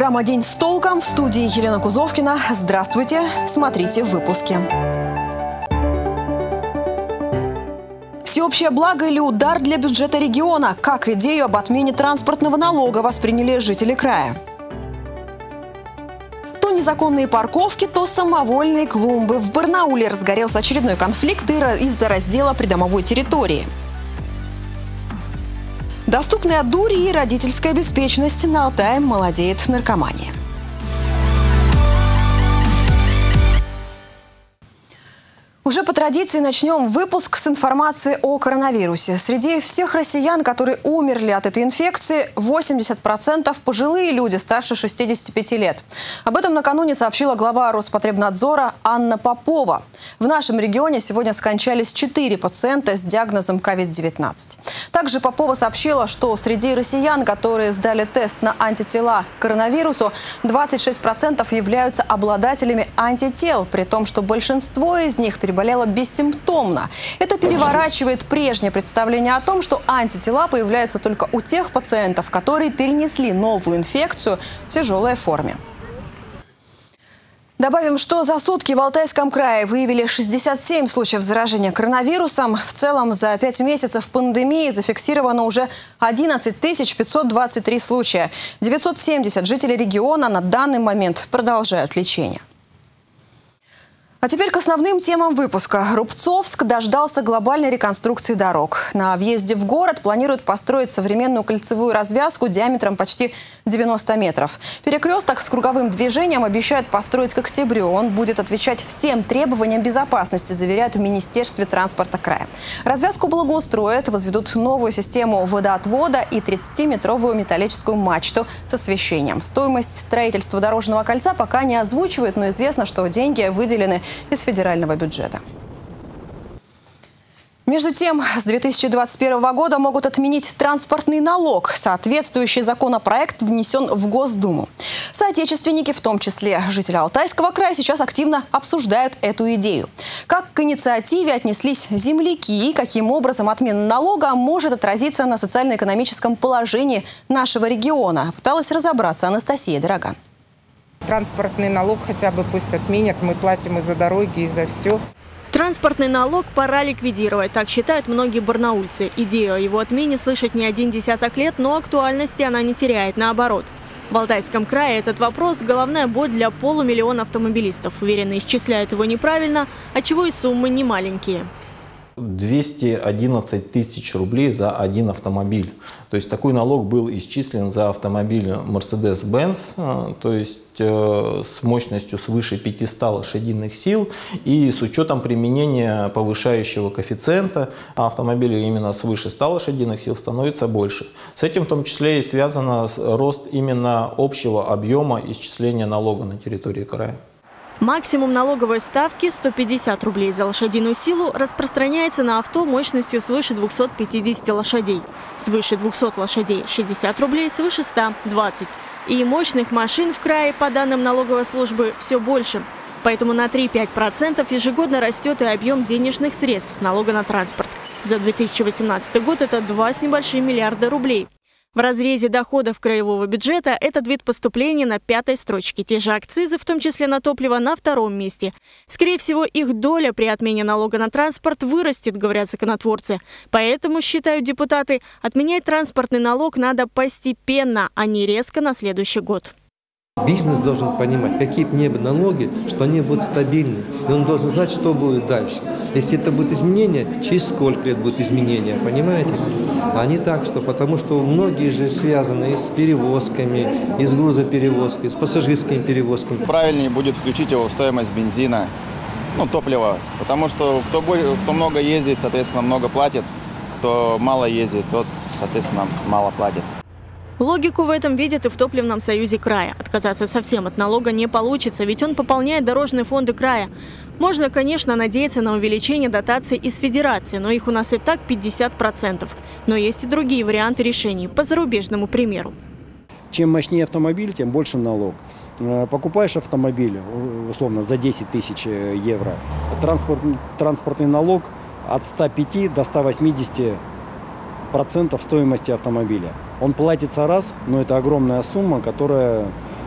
Программа «День с толком», в студии Елена Кузовкина. Здравствуйте, смотрите в выпуске. Всеобщее благо или удар для бюджета региона? Как идею об отмене транспортного налога восприняли жители края? То незаконные парковки, то самовольные клумбы. В Барнауле разгорелся очередной конфликт из-за раздела придомовой территории. Доступная дури и родительская беспечность. На Алтае молодеет наркомания. Уже по традиции начнем выпуск с информации о коронавирусе. Среди всех россиян, которые умерли от этой инфекции, 80% пожилые люди старше 65 лет. Об этом накануне сообщила глава Роспотребнадзора Анна Попова. В нашем регионе сегодня скончались 4 пациента с диагнозом COVID-19. Также Попова сообщила, что среди россиян, которые сдали тест на антитела к коронавирусу, 26% являются обладателями антител, при том, что большинство из них переболела бессимптомно. Это переворачивает прежнее представление о том, что антитела появляются только у тех пациентов, которые перенесли новую инфекцию в тяжелой форме. Добавим, что за сутки в Алтайском крае выявили 67 случаев заражения коронавирусом. В целом за 5 месяцев пандемии зафиксировано уже 11 523 случая. 970 жителей региона на данный момент продолжают лечение. А теперь к основным темам выпуска. Рубцовск дождался глобальной реконструкции дорог. На въезде в город планируют построить современную кольцевую развязку диаметром почти 90 метров. Перекресток с круговым движением обещают построить к октябрю. Он будет отвечать всем требованиям безопасности, заверяют в Министерстве транспорта края. Развязку благоустроят, возведут новую систему водоотвода и 30-метровую металлическую мачту с освещением. Стоимость строительства дорожного кольца пока не озвучивают, но известно, что деньги выделены из федерального бюджета. Между тем, с 2021 года могут отменить транспортный налог. Соответствующий законопроект внесен в Госдуму. Соотечественники, в том числе жители Алтайского края, сейчас активно обсуждают эту идею. Как к инициативе отнеслись земляки и каким образом отмена налога может отразиться на социально-экономическом положении нашего региона, пыталась разобраться Анастасия Дороган. Транспортный налог хотя бы пусть отменят, мы платим и за дороги, и за все. Транспортный налог пора ликвидировать, так считают многие барнаульцы. Идею о его отмене слышать не один десяток лет, но актуальности она не теряет, наоборот. В Алтайском крае этот вопрос – головная боль для полумиллиона автомобилистов. Уверенно исчисляют его неправильно, отчего и суммы немаленькие. 211 тысяч рублей за один автомобиль. То есть такой налог был исчислен за автомобиль Mercedes-Benz, то есть с мощностью свыше 500 лошадиных сил и с учетом применения повышающего коэффициента, а автомобилей именно свыше 100 лошадиных сил становится больше. С этим в том числе и связан рост именно общего объема исчисления налога на территории края. Максимум налоговой ставки 150 рублей за лошадиную силу распространяется на авто мощностью свыше 250 лошадей. Свыше 200 лошадей – 60 рублей, свыше 100 – 20. И мощных машин в крае, по данным налоговой службы, все больше. Поэтому на 3–5% ежегодно растет и объем денежных средств с налога на транспорт. За 2018 год это 2 с небольшим миллиарда рублей. В разрезе доходов краевого бюджета этот вид поступления на 5-й строчке. Те же акцизы, в том числе на топливо, на 2-м месте. Скорее всего, их доля при отмене налога на транспорт вырастет, говорят законотворцы. Поэтому, считают депутаты, отменять транспортный налог надо постепенно, а не резко на следующий год. Бизнес должен понимать, какие бы ни были налоги, что они будут стабильны. И он должен знать, что будет дальше. Если это будет изменение, через сколько лет будет изменение, понимаете? А не так, что потому что многие же связаны и с перевозками, и с грузоперевозкой, и с пассажирскими перевозками. Правильнее будет включить его в стоимость бензина, топлива. Потому что кто много ездит, соответственно, много платит. Кто мало ездит, тот, соответственно, мало платит. Логику в этом видят и в топливном союзе края. Отказаться совсем от налога не получится, ведь он пополняет дорожные фонды края. Можно, конечно, надеяться на увеличение дотаций из федерации, но их у нас и так 50%. Но есть и другие варианты решений, по зарубежному примеру. Чем мощнее автомобиль, тем больше налог. Покупаешь автомобиль, условно, за 10 тысяч евро, транспортный налог от 105 до 180% стоимости автомобиля. Он платится раз, но это огромная сумма, которая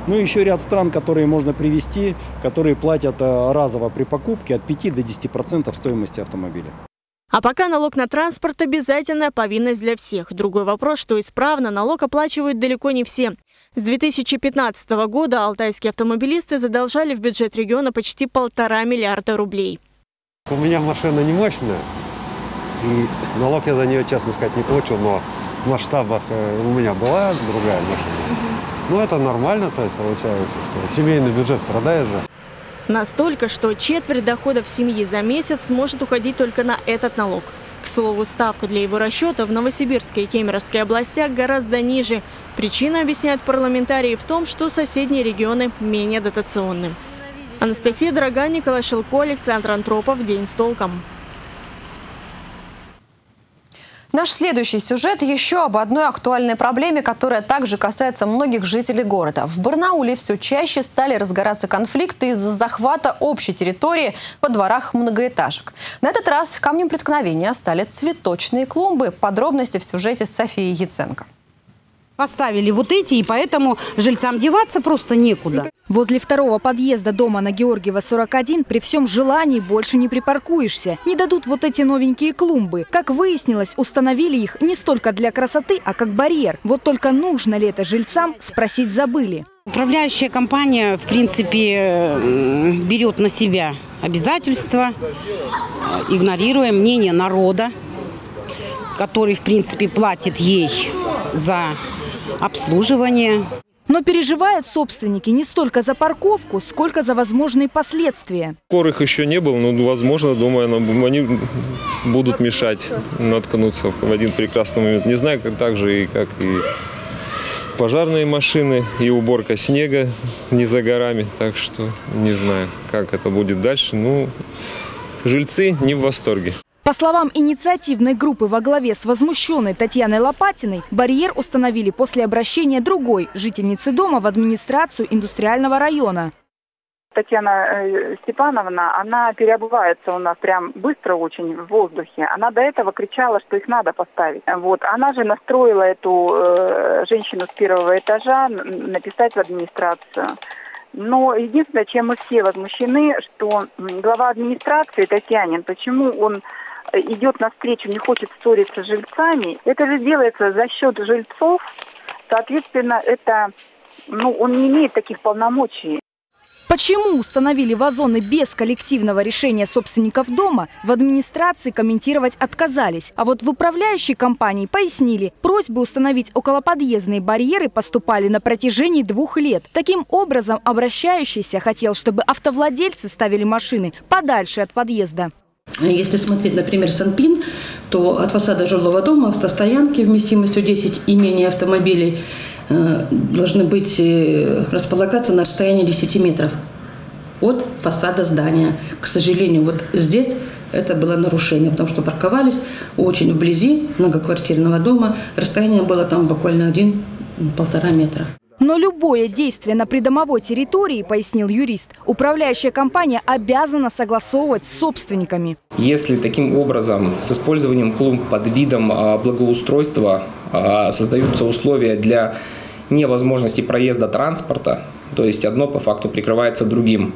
Ну и еще ряд стран, которые можно привести, которые платят разово при покупке от 5 до 10% стоимости автомобиля. А пока налог на транспорт – обязательная повинность для всех. Другой вопрос, что исправно налог оплачивают далеко не все. С 2015 года алтайские автомобилисты задолжали в бюджет региона почти 1,5 миллиарда рублей. У меня машина не мощная, и налог я за нее, честно сказать, не получил, но в масштабах у меня была другая машина. Ну это нормально, то получается, что семейный бюджет страдает же. Настолько, что четверть доходов семьи за месяц сможет уходить только на этот налог. К слову, ставка для его расчета в Новосибирской и Кемеровской областях гораздо ниже. Причина, объясняют парламентарии, в том, что соседние регионы менее дотационны. Анастасия Дорога, Николай Шилко, Александр Антропов. День с толком. Наш следующий сюжет еще об одной актуальной проблеме, которая также касается многих жителей города. В Барнауле все чаще стали разгораться конфликты из-за захвата общей территории во дворах многоэтажек. На этот раз камнем преткновения стали цветочные клумбы. Подробности в сюжете с Софией Яценко. Поставили вот эти, и поэтому жильцам деваться просто некуда. Возле второго подъезда дома на Георгиева, 41, при всем желании больше не припаркуешься. Не дадут вот эти новенькие клумбы. Как выяснилось, установили их не столько для красоты, а как барьер. Вот только нужно ли это жильцам, спросить забыли. Управляющая компания, в принципе, берет на себя обязательства, игнорируя мнение народа, который, в принципе, платит ей за обслуживание. Но переживают собственники не столько за парковку, сколько за возможные последствия. Скорых еще не было, но, возможно, думаю, они будут мешать наткнуться в один прекрасный момент. Не знаю, как так же, как и пожарные машины, и уборка снега не за горами. Так что не знаю, как это будет дальше. Ну, жильцы не в восторге. По словам инициативной группы во главе с возмущенной Татьяной Лопатиной, барьер установили после обращения другой жительницы дома в администрацию индустриального района. Татьяна Степановна, она переобувается у нас прям быстро очень в воздухе. Она до этого кричала, что их надо поставить. Вот. Она же настроила эту женщину с первого этажа написать в администрацию. Но единственное, чем мы все возмущены, что глава администрации Татьянин, почему он идет навстречу, не хочет ссориться с жильцами. Это же делается за счет жильцов. Соответственно, он не имеет таких полномочий. Почему установили вазоны без коллективного решения собственников дома, в администрации комментировать отказались. А вот в управляющей компании пояснили, просьбы установить околоподъездные барьеры поступали на протяжении 2 лет. Таким образом, обращающийся хотел, чтобы автовладельцы ставили машины подальше от подъезда. Если смотреть, например, Санпин, то от фасада жилого дома автостоянки вместимостью 10 и менее автомобилей должны быть располагаться на расстоянии 10 метров от фасада здания. К сожалению, вот здесь это было нарушение, потому что парковались очень вблизи многоквартирного дома. Расстояние было там буквально 1–1,5 метра. Но любое действие на придомовой территории, пояснил юрист, управляющая компания обязана согласовывать с собственниками. Если таким образом с использованием клумб под видом благоустройства создаются условия для невозможности проезда транспорта, то есть одно по факту прикрывается другим,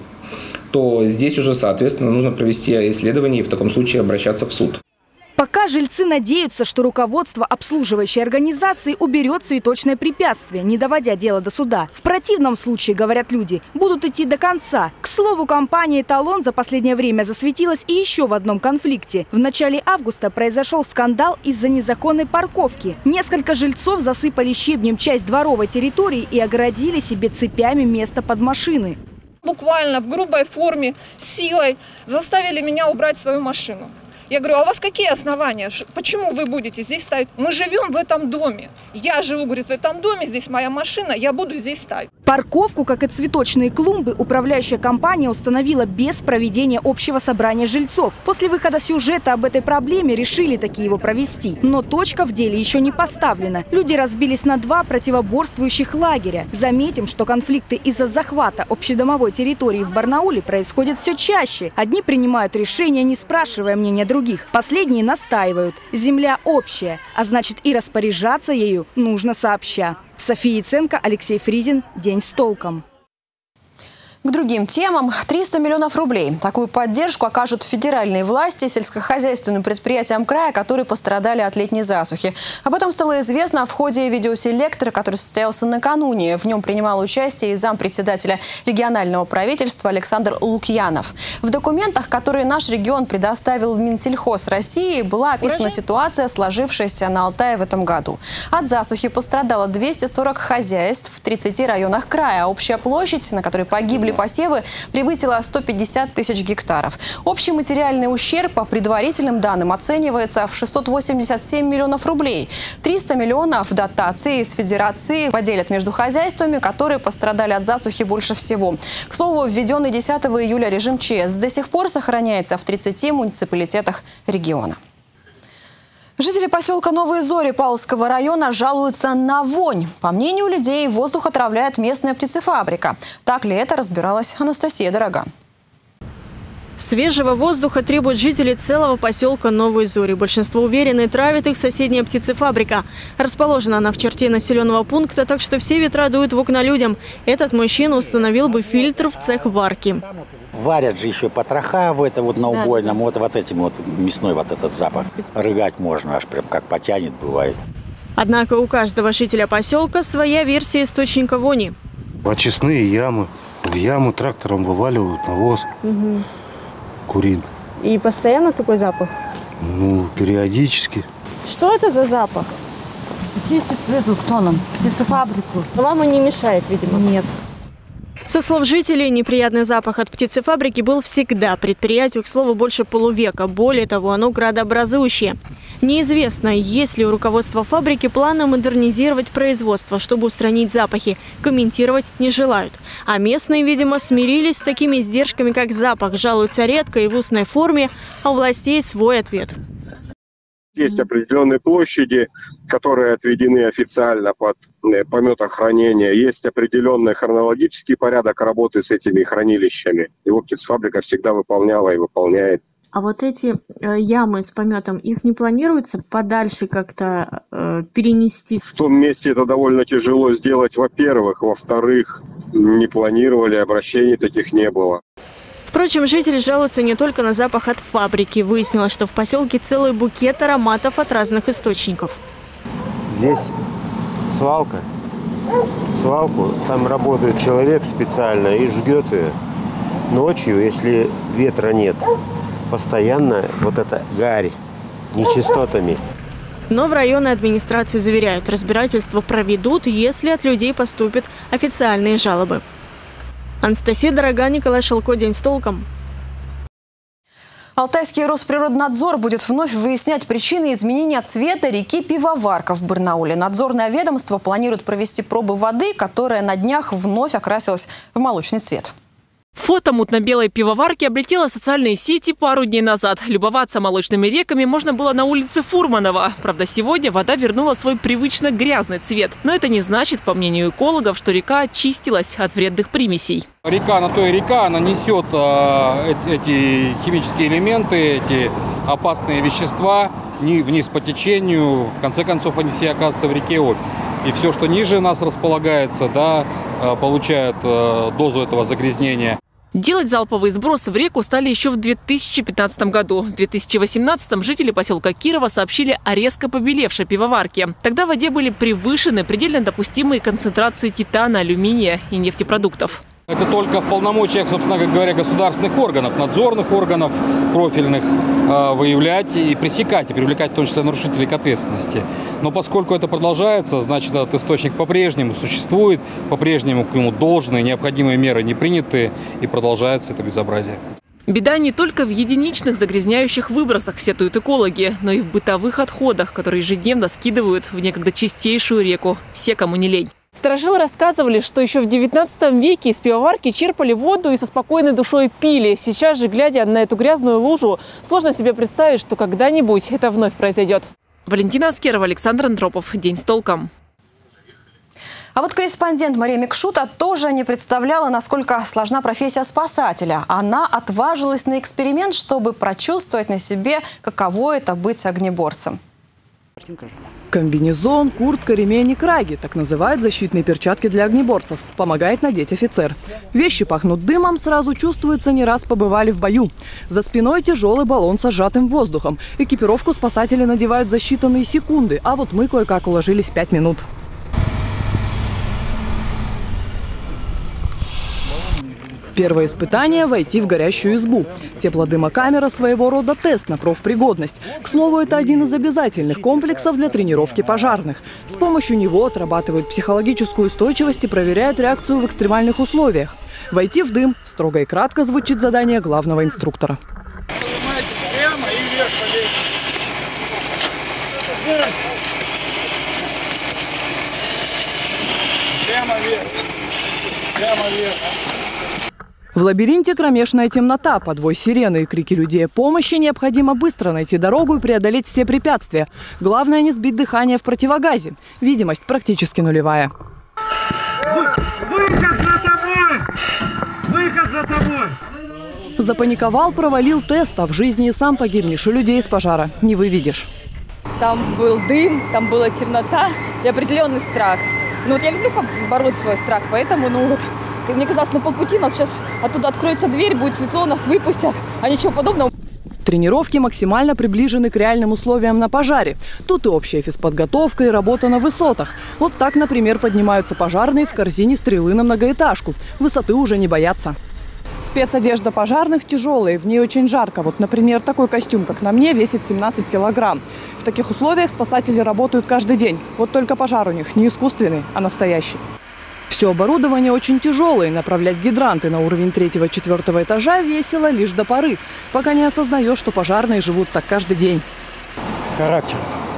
то здесь уже, соответственно, нужно провести исследование и в таком случае обращаться в суд. Пока жильцы надеются, что руководство обслуживающей организации уберет цветочное препятствие, не доводя дело до суда. В противном случае, говорят люди, будут идти до конца. К слову, компания «Эталон» за последнее время засветилась и еще в одном конфликте. В начале августа произошел скандал из-за незаконной парковки. Несколько жильцов засыпали щебнем часть дворовой территории и огородили себе цепями место под машины. Буквально в грубой форме, силой заставили меня убрать свою машину. Я говорю, а у вас какие основания? Почему вы будете здесь ставить? Мы живем в этом доме. Я живу, говорит, в этом доме, здесь моя машина, я буду здесь ставить. Парковку, как и цветочные клумбы, управляющая компания установила без проведения общего собрания жильцов. После выхода сюжета об этой проблеме решили таки его провести. Но точка в деле еще не поставлена. Люди разбились на 2 противоборствующих лагеря. Заметим, что конфликты из-за захвата общедомовой территории в Барнауле происходят все чаще. Одни принимают решения, не спрашивая мнения других. других. Последние настаивают. Земля общая, а значит и распоряжаться ею нужно сообща. София Яценко, Алексей Фризин. День с толком. К другим темам. 300 миллионов рублей. Такую поддержку окажут федеральные власти сельскохозяйственным предприятиям края, которые пострадали от летней засухи. Об этом стало известно в ходе видеоселектора, который состоялся накануне. В нем принимал участие и зампредседателя регионального правительства Александр Лукьянов. В документах, которые наш регион предоставил в Минсельхоз России, была описана ситуация, сложившаяся на Алтае в этом году. От засухи пострадало 240 хозяйств в 30 районах края. Общая площадь, на которой погибли посевы, превысила 150 тысяч гектаров. Общий материальный ущерб по предварительным данным оценивается в 687 миллионов рублей. 300 миллионов дотаций из федерации поделят между хозяйствами, которые пострадали от засухи больше всего. К слову, введенный 10 июля режим ЧС до сих пор сохраняется в 30 муниципалитетах региона. Жители поселка Новые Зори Павловского района жалуются на вонь. По мнению людей, воздух отравляет местная птицефабрика. Так ли это, разбиралась Анастасия Дорога. Свежего воздуха требуют жители целого поселка Новые Зори. Большинство уверены, травит их соседняя птицефабрика. Расположена она в черте населенного пункта, так что все ветра дуют в окна людям. Этот мужчина установил бы фильтр в цех варки. Варят же еще потроха в это вот на убойном, вот этим вот мясной вот этот запах. Рыгать можно, аж прям как потянет бывает. Однако у каждого жителя поселка своя версия источника вони. Очистные ямы. В яму трактором вываливают навоз. Курит. И постоянно такой запах? Ну, периодически. Что это за запах? Чистит эту, кто нам? Птицефабрику. Но вам он не мешает, видимо? Нет. Со слов жителей, неприятный запах от птицефабрики был всегда. Предприятию, к слову, больше полувека. Более того, оно градообразующее. Неизвестно, есть ли у руководства фабрики планы модернизировать производство, чтобы устранить запахи. Комментировать не желают. А местные, видимо, смирились с такими издержками, как запах. Жалуются редко и в устной форме, а у властей свой ответ. Есть определенные площади, которые отведены официально под пометохранение. Есть определенный хронологический порядок работы с этими хранилищами. Его птицефабрика всегда выполняла и выполняет. А вот эти ямы с пометом, их не планируется подальше как-то перенести? В том месте это довольно тяжело сделать, во-первых. Во-вторых, не планировали, обращений таких не было. Впрочем, жители жалуются не только на запах от фабрики. Выяснилось, что в поселке целый букет ароматов от разных источников. Здесь свалка. Свалку там работает человек специально и жгет ее. Ночью, если ветра нет, постоянно вот эта гарь нечистотами. Но в районной администрации заверяют, разбирательство проведут, если от людей поступят официальные жалобы. Анастасия Дорога, Николай Шелко. День с толком. Алтайский Росприроднадзор будет вновь выяснять причины изменения цвета реки Пивоварка в Барнауле. Надзорное ведомство планирует провести пробы воды, которая на днях вновь окрасилась в молочный цвет. Фото мутно-белой пивоварки облетело социальные сети пару дней назад. Любоваться молочными реками можно было на улице Фурманова. Правда, сегодня вода вернула свой привычно грязный цвет. Но это не значит, по мнению экологов, что река очистилась от вредных примесей. Река на то и река, она несет эти химические элементы, эти опасные вещества вниз по течению. В конце концов, они все оказываются в реке Обь. И все, что ниже нас располагается, получает дозу этого загрязнения. Делать залповые сбросы в реку стали еще в 2015 году. В 2018 жители поселка Кирова сообщили о резко побелевшей пивоварке. Тогда в воде были превышены предельно допустимые концентрации титана, алюминия и нефтепродуктов. Это только в полномочиях, собственно говоря, государственных органов, надзорных органов профильных выявлять и пресекать, и привлекать в том числе нарушителей к ответственности. Но поскольку это продолжается, значит, этот источник по-прежнему существует, по-прежнему к нему должные, необходимые меры не приняты, и продолжается это безобразие. Беда не только в единичных загрязняющих выбросах, сетуют экологи, но и в бытовых отходах, которые ежедневно скидывают в некогда чистейшую реку. Все, кому не лень. Старожилы рассказывали, что еще в 19 веке из пивоварки черпали воду и со спокойной душой пили. Сейчас же, глядя на эту грязную лужу, сложно себе представить, что когда-нибудь это вновь произойдет. Валентина Аскерова, Александр Андропов. День с толком. А вот корреспондент Мария Микшута тоже не представляла, насколько сложна профессия спасателя. Она отважилась на эксперимент, чтобы прочувствовать на себе, каково это быть огнеборцем. Комбинезон, куртка, ремень и краги – так называют защитные перчатки для огнеборцев. Помогает надеть офицер. Вещи пахнут дымом, сразу чувствуется, не раз побывали в бою. За спиной тяжелый баллон с сжатым воздухом. Экипировку спасатели надевают за считанные секунды, а вот мы кое-как уложились в 5 минут. Первое испытание – войти в горящую избу. Теплодымокамера – своего рода тест на профпригодность. К слову, это один из обязательных комплексов для тренировки пожарных. С помощью него отрабатывают психологическую устойчивость и проверяют реакцию в экстремальных условиях. Войти в дым – строго и кратко звучит задание главного инструктора. Прямо и вверх полезете. Прямо вверх. Прямо вверх. В лабиринте кромешная темнота, подвой сирены и крики людей о помощи. Необходимо быстро найти дорогу и преодолеть все препятствия. Главное не сбить дыхание в противогазе. Видимость практически нулевая. Выход за тобой! Выход за тобой! Запаниковал, провалил тест, а в жизни и сам погибнешь, и людей из пожара не выведешь. Там был дым, там была темнота и определенный страх. Ну вот я люблю побороть свой страх, поэтому, мне казалось, на полпути нас сейчас оттуда откроется дверь, будет светло, нас выпустят, а ничего подобного. Тренировки максимально приближены к реальным условиям на пожаре. Тут и общая физподготовка, и работа на высотах. Вот так, например, поднимаются пожарные в корзине стрелы на многоэтажку. Высоты уже не боятся. Спецодежда пожарных тяжелая, в ней очень жарко. Вот, например, такой костюм, как на мне, весит 17 килограмм. В таких условиях спасатели работают каждый день. Вот только пожар у них не искусственный, а настоящий. Все оборудование очень тяжелое. Направлять гидранты на уровень 3-4 этажа весело лишь до поры, пока не осознаешь, что пожарные живут так каждый день. Характер,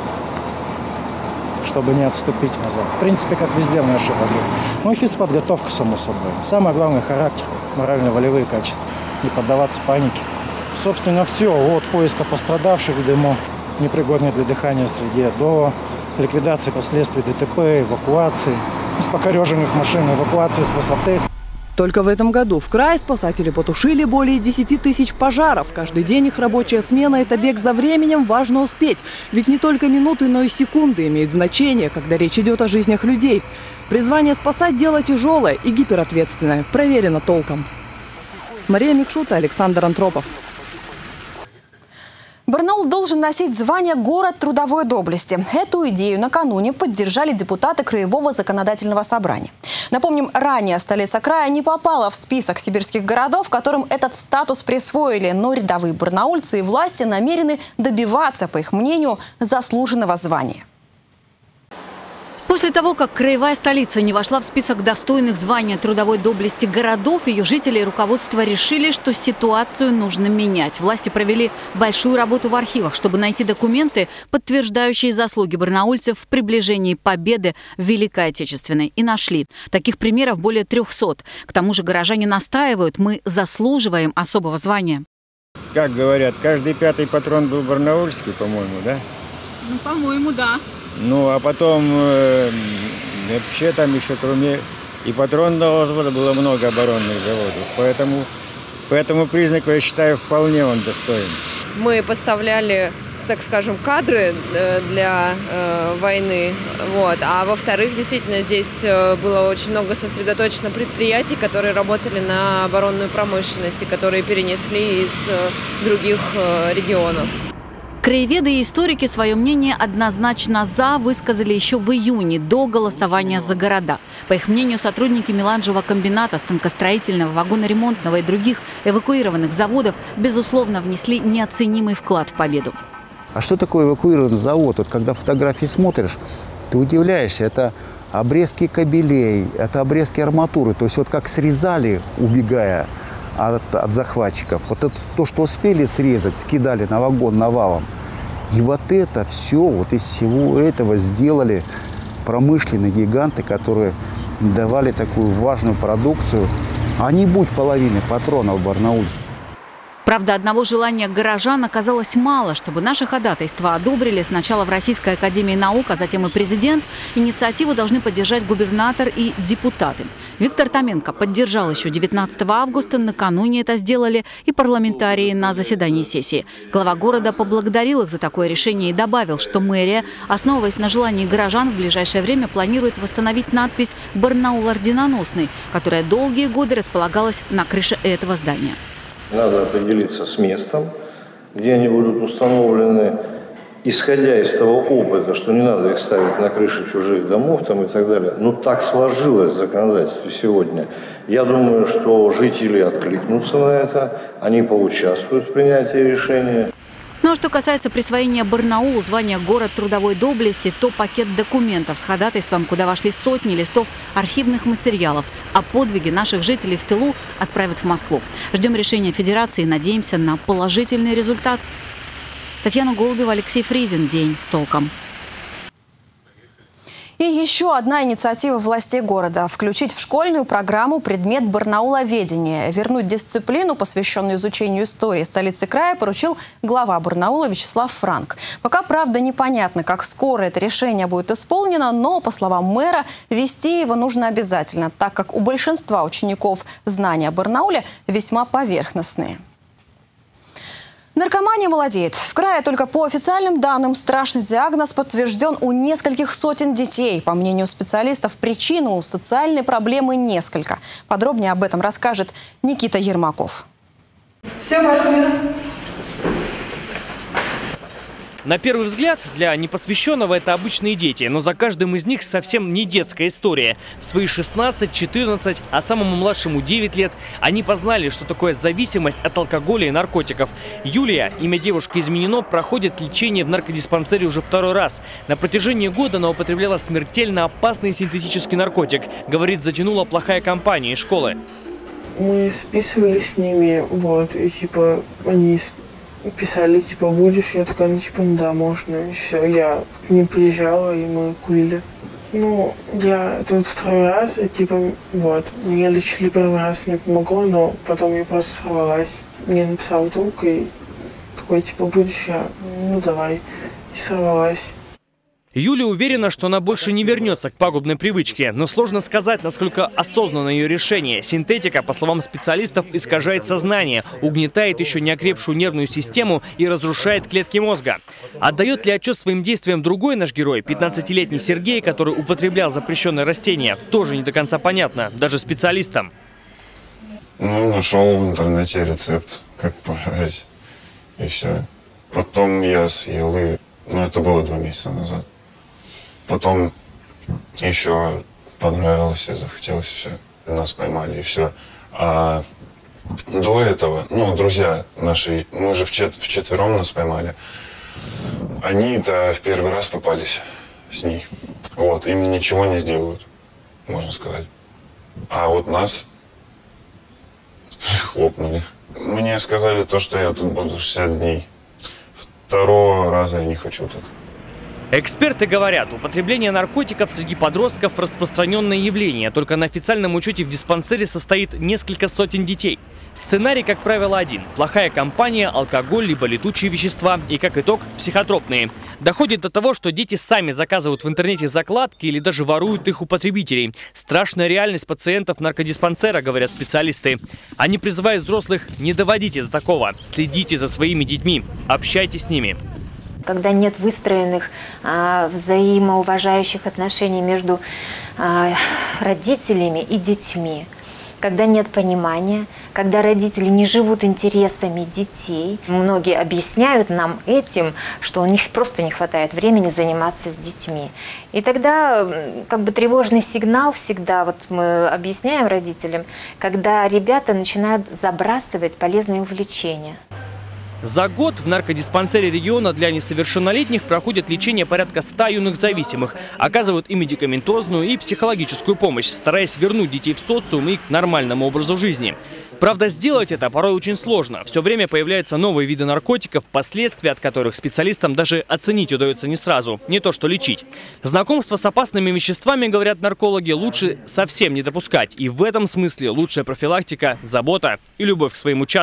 чтобы не отступить назад. В принципе, как везде в нашей работе. Ну и физподготовка, само собой. Самое главное – характер, морально-волевые качества. Не поддаваться панике. Собственно, все. От поиска пострадавших в дыму, непригодной для дыхания среде, до ликвидации последствий ДТП, эвакуации из покореженных машин, эвакуации с высоты. Только в этом году в крае спасатели потушили более 10 тысяч пожаров. Каждый день их рабочая смена – это бег за временем, важно успеть. Ведь не только минуты, но и секунды имеют значение, когда речь идет о жизнях людей. Призвание спасать – дело тяжелое и гиперответственное, проверено толком. Мария Микшута, Александр Антропов. Барнаул должен носить звание «Город трудовой доблести». Эту идею накануне поддержали депутаты Краевого законодательного собрания. Напомним, ранее столица края не попала в список сибирских городов, которым этот статус присвоили. Но рядовые барнаульцы и власти намерены добиваться, по их мнению, заслуженного звания. После того, как краевая столица не вошла в список достойных звания трудовой доблести городов, ее жители и руководство решили, что ситуацию нужно менять. Власти провели большую работу в архивах, чтобы найти документы, подтверждающие заслуги барнаульцев в приближении победы в Великой Отечественной. И нашли. Таких примеров более 300. К тому же горожане настаивают, мы заслуживаем особого звания. Как говорят, каждый 5-й патрон был барнаульский, по-моему, да? Ну, по-моему, да. Ну, а потом вообще там еще кроме и патронного завода было много оборонных заводов. По этому признаку, я считаю, вполне он достоин. Мы поставляли, так скажем, кадры для войны. Вот. А во-вторых, действительно, здесь было очень много сосредоточено предприятий, которые работали на оборонную промышленность и которые перенесли из других регионов. Краеведы и историки свое мнение однозначно «за» высказали еще в июне, до голосования за города. По их мнению, сотрудники меланжевого комбината, станкостроительного, вагоноремонтного и других эвакуированных заводов, безусловно, внесли неоценимый вклад в победу. А что такое эвакуированный завод? Вот когда фотографии смотришь, ты удивляешься. Это обрезки кабелей, это обрезки арматуры. То есть вот как срезали, убегая от захватчиков. Вот это то, что успели срезать, скидали на вагон навалом. И вот это все, вот из всего этого сделали промышленные гиганты, которые давали такую важную продукцию, а не будь половины патронов барнаульских. Правда, одного желания горожан оказалось мало. Чтобы наше ходатайство одобрили сначала в Российской академии наук, а затем и президент, инициативу должны поддержать губернатор и депутаты. Виктор Томенко поддержал еще 19 августа. Накануне это сделали и парламентарии на заседании сессии. Глава города поблагодарил их за такое решение и добавил, что мэрия, основываясь на желании горожан, в ближайшее время планирует восстановить надпись «Барнаул орденоносный», которая долгие годы располагалась на крыше этого здания. Надо определиться с местом, где они будут установлены, исходя из того опыта, что не надо их ставить на крыши чужих домов там и так далее. Но так сложилось в законодательстве сегодня. Я думаю, что жители откликнутся на это, они поучаствуют в принятии решения. Ну а что касается присвоения Барнаулу звания «Город трудовой доблести», то пакет документов с ходатайством, куда вошли сотни листов архивных материалов о подвиге наших жителей в тылу, отправят в Москву. Ждем решения Федерации и надеемся на положительный результат. Татьяна Голубева, Алексей Фризин. День с толком. И еще одна инициатива властей города – включить в школьную программу предмет барнауловедения. Вернуть дисциплину, посвященную изучению истории столицы края, поручил глава Барнаула Вячеслав Франк. Пока, правда, непонятно, как скоро это решение будет исполнено, но, по словам мэра, вести его нужно обязательно, так как у большинства учеников знания о Барнауле весьма поверхностные. Наркомания молодеет. В крае только по официальным данным страшный диагноз подтвержден у нескольких сотен детей. По мнению специалистов, причин у социальной проблемы несколько. Подробнее об этом расскажет Никита Ермаков. Все, пошли. На первый взгляд, для непосвященного это обычные дети, но за каждым из них совсем не детская история. В свои 16-14, а самому младшему 9 лет, они познали, что такое зависимость от алкоголя и наркотиков. Юлия, имя девушки изменено, проходит лечение в наркодиспансере уже второй раз. На протяжении года она употребляла смертельно опасный синтетический наркотик. Говорит, затянула плохая компания из школы. Мы списывались с ними, вот, и типа они писали, типа, будешь? Я такая, ну, типа, ну да, можно. И все, я к ним приезжала, и мы курили. Ну, я тут второй раз, и, типа, вот, меня лечили первый раз, мне помогло, но потом я просто сорвалась. Мне написал друг, и такой, типа, будешь? Я, ну, давай. И сорвалась. Юля уверена, что она больше не вернется к пагубной привычке. Но сложно сказать, насколько осознанно ее решение. Синтетика, по словам специалистов, искажает сознание, угнетает еще не окрепшую нервную систему и разрушает клетки мозга. Отдает ли отчет своим действиям другой наш герой, 15-летний Сергей, который употреблял запрещенное растение, тоже не до конца понятно, даже специалистам. Ну, нашел в интернете рецепт, как пожарить, и все. Потом я съел, и, ну, это было 2 месяца назад. Потом еще понравилось и захотелось, все. Нас поймали, и все. А до этого, ну, друзья наши, мы же вчетвером нас поймали. Они-то в первый раз попались с ней. Вот, им ничего не сделают, можно сказать. А вот нас хлопнули. Мне сказали то, что я тут буду 60 дней. Второго раза я не хочу так. Эксперты говорят, употребление наркотиков среди подростков – распространенное явление. Только на официальном учете в диспансере состоит несколько сотен детей. Сценарий, как правило, один. Плохая компания, алкоголь, либо летучие вещества и, как итог, психотропные. Доходит до того, что дети сами заказывают в интернете закладки или даже воруют их у потребителей. Страшная реальность пациентов наркодиспансера, говорят специалисты. Они призывают взрослых: не доводите до такого. Следите за своими детьми, общайтесь с ними. Когда нет выстроенных взаимоуважающих отношений между родителями и детьми, когда нет понимания, когда родители не живут интересами детей. Многие объясняют нам этим, что у них просто не хватает времени заниматься с детьми. И тогда как бы тревожный сигнал всегда, вот мы объясняем родителям, когда ребята начинают забрасывать полезные увлечения. За год в наркодиспансере региона для несовершеннолетних проходит лечение порядка 100 юных зависимых. Оказывают и медикаментозную, и психологическую помощь, стараясь вернуть детей в социум и к нормальному образу жизни. Правда, сделать это порой очень сложно. Все время появляются новые виды наркотиков, последствия от которых специалистам даже оценить удается не сразу, не то что лечить. Знакомство с опасными веществами, говорят наркологи, лучше совсем не допускать. И в этом смысле лучшая профилактика – забота и любовь к своему чаду.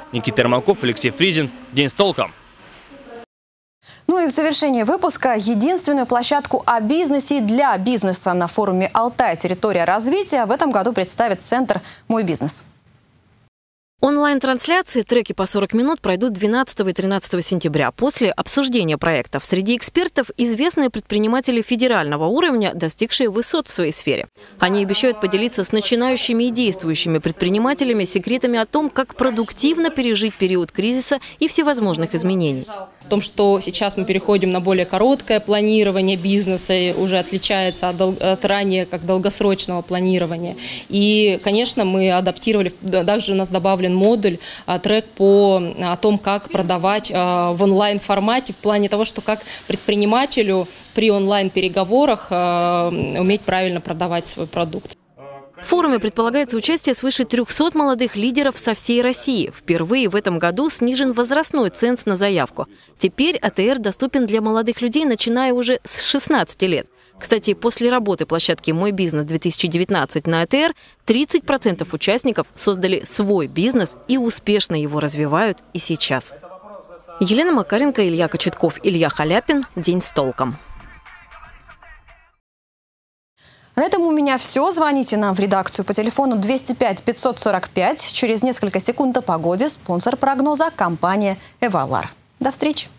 Никита Ермаков, Алексей Фризин. День с толком. Ну и в завершении выпуска единственную площадку о бизнесе и для бизнеса на форуме «Алтай. Территория развития» в этом году представит центр «Мой бизнес». Онлайн-трансляции треки по 40 минут пройдут 12 и 13 сентября после обсуждения проектов. Среди экспертов известные предприниматели федерального уровня, достигшие высот в своей сфере. Они обещают поделиться с начинающими и действующими предпринимателями секретами о том, как продуктивно пережить период кризиса и всевозможных изменений. В том, что сейчас мы переходим на более короткое планирование бизнеса, и уже отличается от ранее как долгосрочного планирования. И, конечно, мы адаптировали, также у нас добавлен модуль, трек о том, как продавать в онлайн-формате, в плане того, что как предпринимателю при онлайн-переговорах уметь правильно продавать свой продукт. В форуме предполагается участие свыше 300 молодых лидеров со всей России. Впервые в этом году снижен возрастной ценз на заявку. Теперь АТР доступен для молодых людей, начиная уже с 16 лет. Кстати, после работы площадки «Мой бизнес-2019» на АТР 30% участников создали свой бизнес и успешно его развивают и сейчас. Елена Макаренко, Илья Кочетков, Илья Халяпин. День с толком. На этом у меня все. Звоните нам в редакцию по телефону 205 545. Через несколько секунд о погоде. Спонсор прогноза – компания «Эвалар». До встречи.